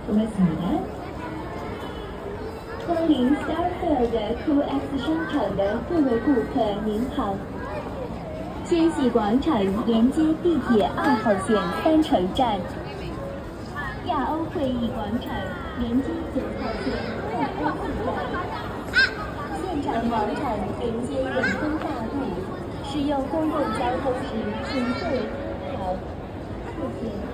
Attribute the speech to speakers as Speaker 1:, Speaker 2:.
Speaker 1: 고맙습니다. 光临 Starfield QX 商场的各位顾客您好，千禧广场连接地铁2号线3城站，亚欧会议广场连接9号线2欧四站，现场广场连接远东大路。使用公共交通时请注意好，谢谢。